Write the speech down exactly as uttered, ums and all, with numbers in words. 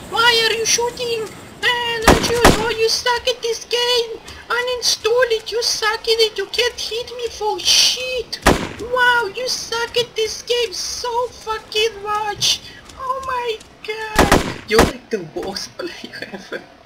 Why are you shooting? And don't you know you suck at this game? Uninstall it, you suck at it, you can't hit me for shit. Wow, you suck at this game so fucking much. Oh my god. You're like the worst player ever.